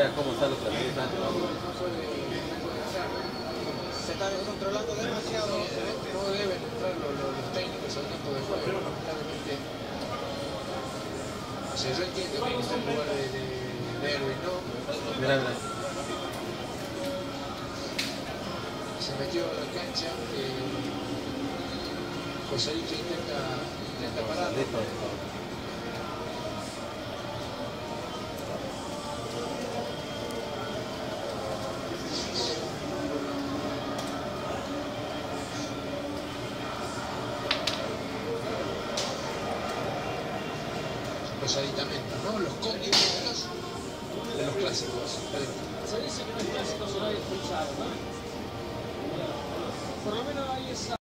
vea cómo están los atletas. Se está descontrolando demasiado, no deben entrar los técnicos al campo de juego, lamentablemente. O sea, yo entiendo que está en lugar de Erwin, ¿no? Mira, mira. Se metió a la cancha, Joselito intenta pararlo. Los aditamentos, ¿no? Los condimentos de los clásicos. Se dice que los clásicos se lo hay expulsado, ¿no? Por lo menos hay esa...